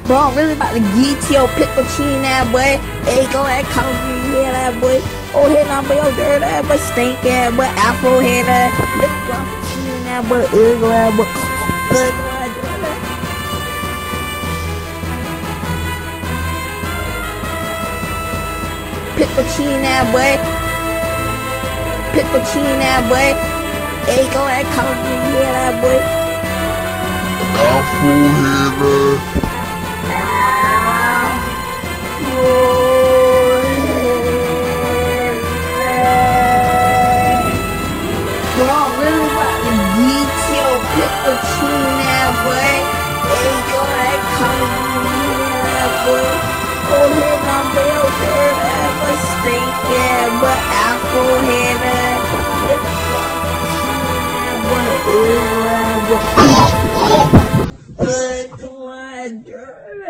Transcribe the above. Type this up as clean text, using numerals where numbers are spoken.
Bro, I'm really about to get your pickle chin that boy. Hey, go ahead, come over here, that boy. Oh, head on, boy, your dirt that boy, stink ass boy, afro head that. Pickle chin that boy, ugly ass boy. Pickle chin that boy. Pickle chin that boy. Hey, go ahead, come over here, that boy. Afro head Bro, I'm really about to get your pickle chin that boy. Hey, go ahead, come over here, that boy. Oh, head on, boy, your dirt that boy, stink ass boy, afro head that. Ugly ass boy. Ugly ass dirt